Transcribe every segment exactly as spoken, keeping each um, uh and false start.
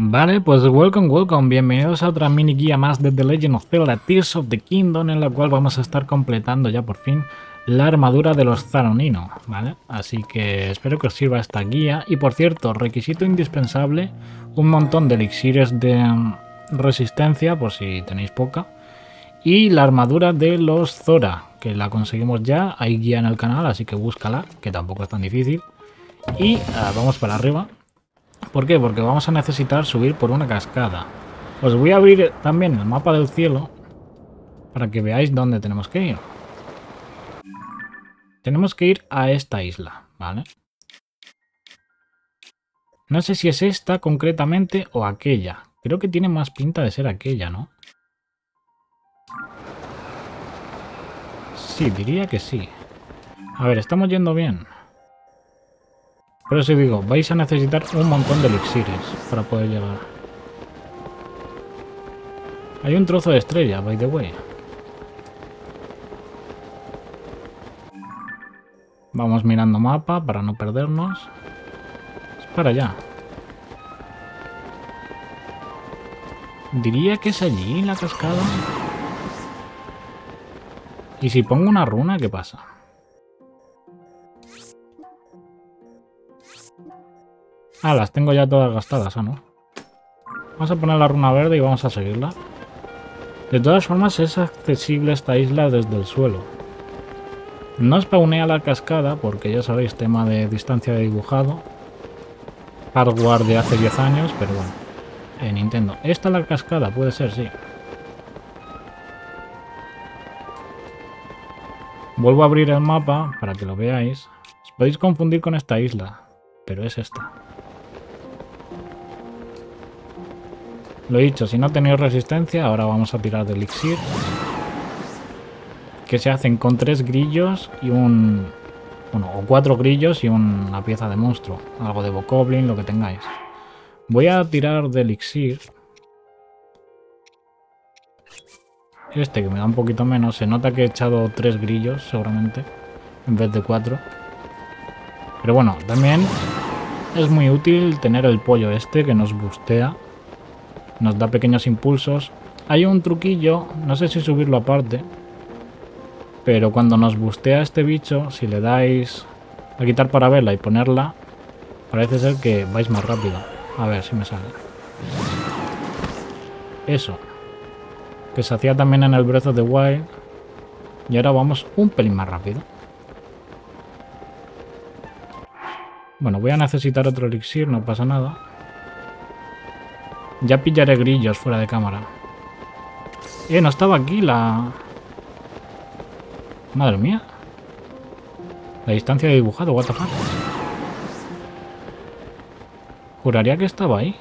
Vale, pues welcome, welcome, bienvenidos a otra mini guía más de The Legend of Zelda Tears of the Kingdom, en la cual vamos a estar completando ya por fin la armadura de los Zaronino, ¿vale? Así que espero que os sirva esta guía. Y por cierto, requisito indispensable, un montón de elixires de resistencia, por si tenéis poca, y la armadura de los Zora, que la conseguimos ya, hay guía en el canal, así que búscala, que tampoco es tan difícil. Y uh, vamos para arriba. ¿Por qué? Porque vamos a necesitar subir por una cascada. Os voy a abrir también el mapa del cielo para que veáis dónde tenemos que ir. Tenemos que ir a esta isla, ¿vale? No sé si es esta concretamente o aquella. Creo que tiene más pinta de ser aquella, ¿no? Sí, diría que sí. A ver, estamos yendo bien. Por eso digo, vais a necesitar un montón de elixires para poder llegar. Hay un trozo de estrella, by the way. Vamos mirando mapa para no perdernos. Es para allá. Diría que es allí la cascada. ¿Y si pongo una runa, qué pasa? Ah, las tengo ya todas gastadas, ¿ah, no? Vamos a poner la runa verde y vamos a seguirla. De todas formas, es accesible esta isla desde el suelo. No spawnea la cascada porque ya sabéis, tema de distancia de dibujado. Hardware de hace diez años, pero bueno. En Nintendo. ¿Esta es la cascada? Puede ser, sí. Vuelvo a abrir el mapa para que lo veáis. Os podéis confundir con esta isla, pero es esta. Lo he dicho, si no tenéis resistencia, ahora vamos a tirar de elixir. Que se hacen con tres grillos y un... Bueno, o cuatro grillos y una pieza de monstruo. Algo de bokoblin, lo que tengáis. Voy a tirar de elixir. Este que me da un poquito menos. Se nota que he echado tres grillos, seguramente. En vez de cuatro. Pero bueno, también es muy útil tener el pollo este que nos bustea. Nos da pequeños impulsos. Hay un truquillo, no sé si subirlo aparte. Pero cuando nos bustea este bicho, si le dais a quitar para verla y ponerla, parece ser que vais más rápido. A ver si me sale. Eso. Que se hacía también en el Breath of the Wild. Y ahora vamos un pelín más rápido. Bueno, voy a necesitar otro elixir, no pasa nada. Ya pillaré grillos fuera de cámara. Eh, no estaba aquí la... Madre mía. La distancia de dibujado, what the fuck. Juraría que estaba ahí.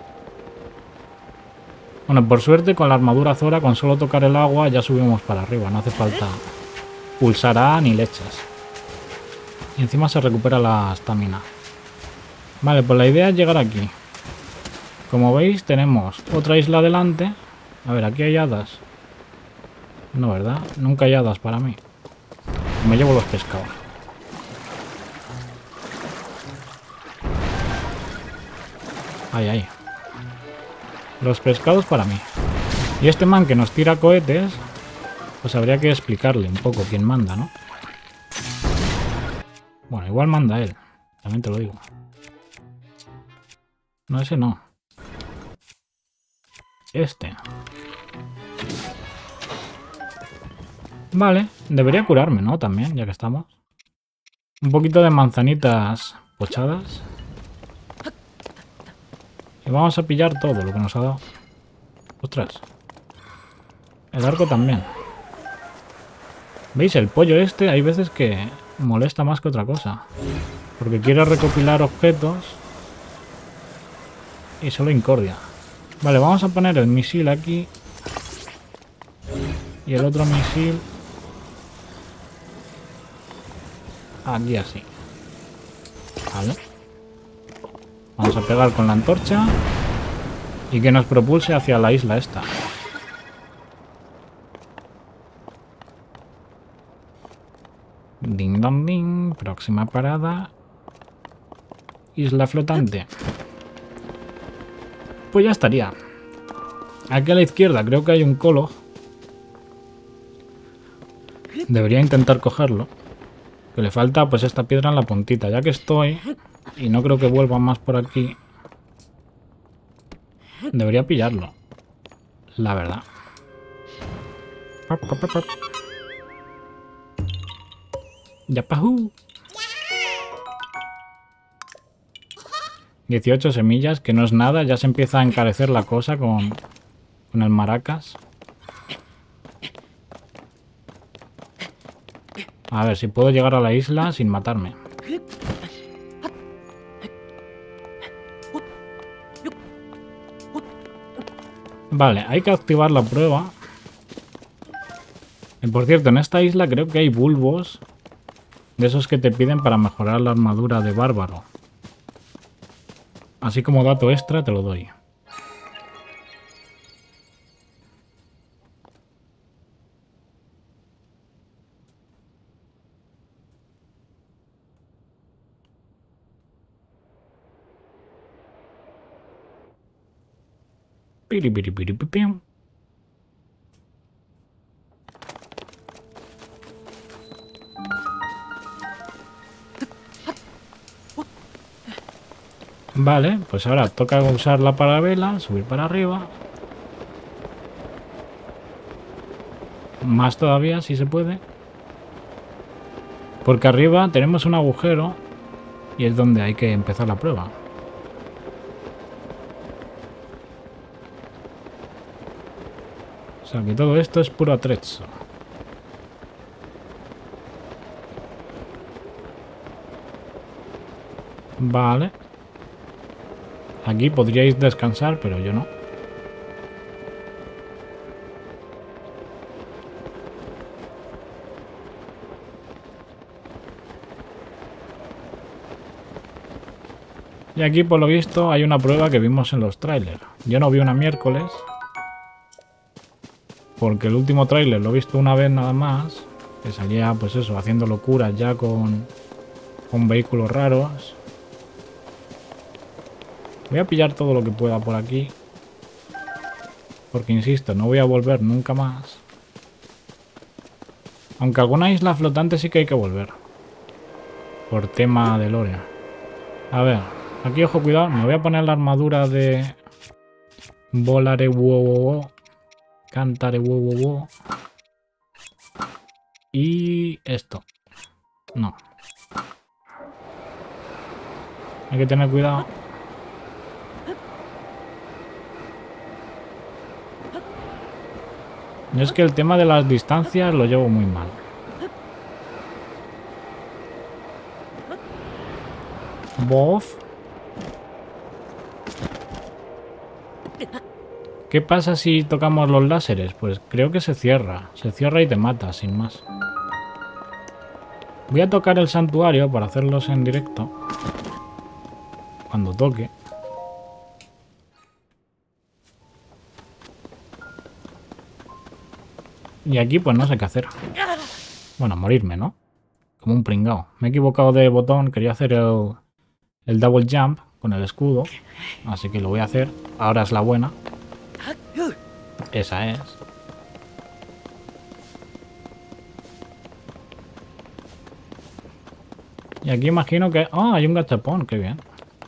Bueno, por suerte con la armadura Zora, con solo tocar el agua ya subimos para arriba. No hace falta pulsar A ni lechas. Y encima se recupera la estamina. Vale, pues la idea es llegar aquí. Como veis tenemos otra isla delante. A ver, aquí hay hadas. No, ¿verdad? Nunca hay hadas para mí. Me llevo los pescados. Ahí, ahí. Los pescados para mí. Y este man que nos tira cohetes, pues habría que explicarle un poco quién manda, ¿no? Bueno, igual manda él. También te lo digo. No, ese no. Este. Vale, debería curarme, ¿no? También, ya que estamos. Un poquito de manzanitas pochadas. Y vamos a pillar todo lo que nos ha dado. Ostras. El arco también. ¿Veis? El pollo este hay veces que molesta más que otra cosa. Porque quiere recopilar objetos y solo incordia. Vale, vamos a poner el misil aquí. Y el otro misil aquí así. Vale. Vamos a pegar con la antorcha y que nos propulse hacia la isla esta. Ding dong ding. Próxima parada. Isla flotante. Pues ya estaría. Aquí a la izquierda creo que hay un colo. Debería intentar cogerlo. Que le falta pues esta piedra en la puntita. Ya que estoy, y no creo que vuelva más por aquí, debería pillarlo. La verdad. ¡Yapahú! dieciocho semillas, que no es nada. Ya se empieza a encarecer la cosa con, con el maracas. A ver si puedo llegar a la isla sin matarme. Vale, hay que activar la prueba. Y por cierto, en esta isla creo que hay bulbos de esos que te piden para mejorar la armadura de bárbaro. Así como dato extra te lo doy. Piripiripiripim. Vale, pues ahora toca usar la parabela, subir para arriba. Más todavía, si se puede. Porque arriba tenemos un agujero y es donde hay que empezar la prueba. O sea que todo esto es puro atrecho. Vale. Aquí podríais descansar, pero yo no. Y aquí, por lo visto, hay una prueba que vimos en los trailers. Yo no vi una miércoles, porque el último tráiler lo he visto una vez nada más, que salía, pues eso, haciendo locuras ya con, con vehículos raros. Voy a pillar todo lo que pueda por aquí, porque insisto, no voy a volver nunca más. Aunque alguna isla flotante sí que hay que volver, por tema de lore. A ver, aquí ojo, cuidado, me voy a poner la armadura de Volare wo wo wo, Cantare wo wo wo. Y esto. No. Hay que tener cuidado. Yo es que el tema de las distancias lo llevo muy mal. Bof. ¿Qué pasa si tocamos los láseres? Pues creo que se cierra. Se cierra y te mata, sin más. Voy a tocar el santuario para hacerlos en directo. Cuando toque. Y aquí pues no sé qué hacer. Bueno, morirme, ¿no? Como un pringao. Me he equivocado de botón. Quería hacer el, el double jump con el escudo. Así que lo voy a hacer. Ahora es la buena. Esa es. Y aquí imagino que... ¡Ah! Oh, hay un gachapón. ¡Qué bien!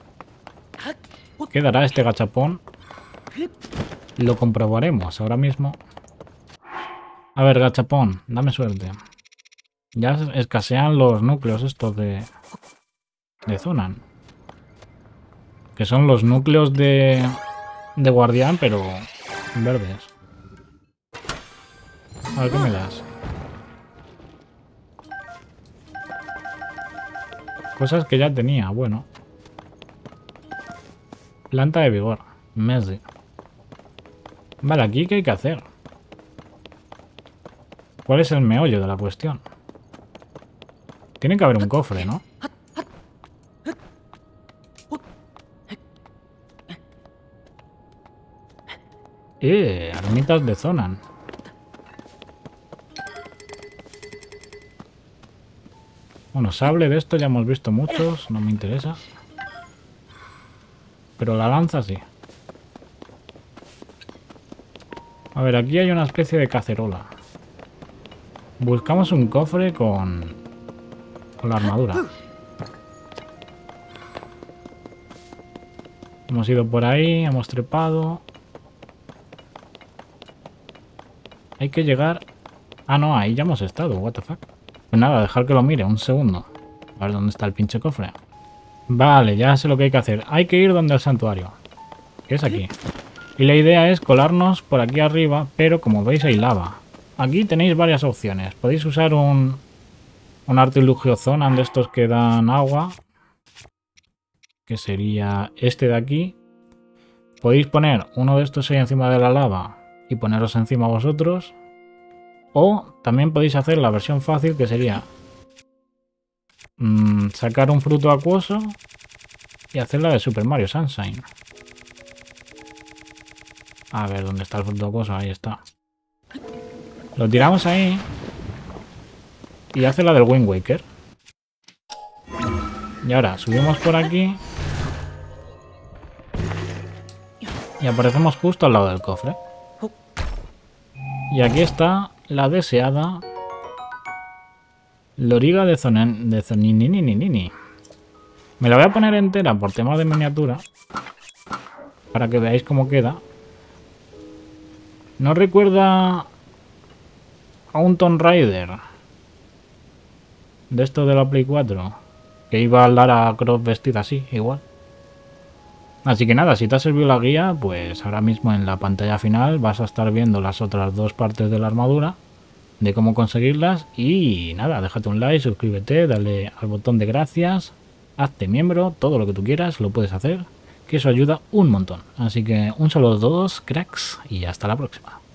¿Qué dará este gachapón? Lo comprobaremos ahora mismo. A ver, gachapón, dame suerte. Ya escasean los núcleos estos de... de Zonan. Que son los núcleos de... de guardián, pero... verdes. A ver, ¿qué me das? Cosas que ya tenía, bueno. Planta de vigor. Messi. Vale, aquí ¿qué hay que hacer? ¿Cuál es el meollo de la cuestión? Tiene que haber un cofre, ¿no? Eh, ermitas de Zonan. Bueno, sable de esto ya hemos visto muchos, no me interesa. Pero la lanza sí. A ver, aquí hay una especie de cacerola. Buscamos un cofre con, con la armadura. Hemos ido por ahí, hemos trepado. Hay que llegar... Ah, no, ahí ya hemos estado, what the fuck. Pues nada, dejar que lo mire, un segundo. A ver dónde está el pinche cofre. Vale, ya sé lo que hay que hacer. Hay que ir donde el santuario, que es aquí. Y la idea es colarnos por aquí arriba, pero como veis hay lava. Aquí tenéis varias opciones. Podéis usar un, un artilugio Zonan de estos que dan agua, que sería este de aquí. Podéis poner uno de estos ahí encima de la lava y poneros encima vosotros. O también podéis hacer la versión fácil, que sería mmm, sacar un fruto acuoso y hacer la de Super Mario Sunshine. A ver, ¿dónde está el fruto acuoso? Ahí está. Lo tiramos ahí y hace la del Wind Waker. Y ahora subimos por aquí y aparecemos justo al lado del cofre. Y aquí está la deseada loriga de Zonen, de Zoninini. Me la voy a poner entera por tema de miniatura para que veáis cómo queda. ¿No recuerda a un Tomb Raider de esto de la Play cuatro? Que iba a Lara Croft vestida así, igual. Así que nada, si te ha servido la guía, pues ahora mismo en la pantalla final vas a estar viendo las otras dos partes de la armadura, de cómo conseguirlas. Y nada, déjate un like, suscríbete, dale al botón de gracias, hazte miembro, todo lo que tú quieras lo puedes hacer, que eso ayuda un montón. Así que un saludo a todos, cracks, y hasta la próxima.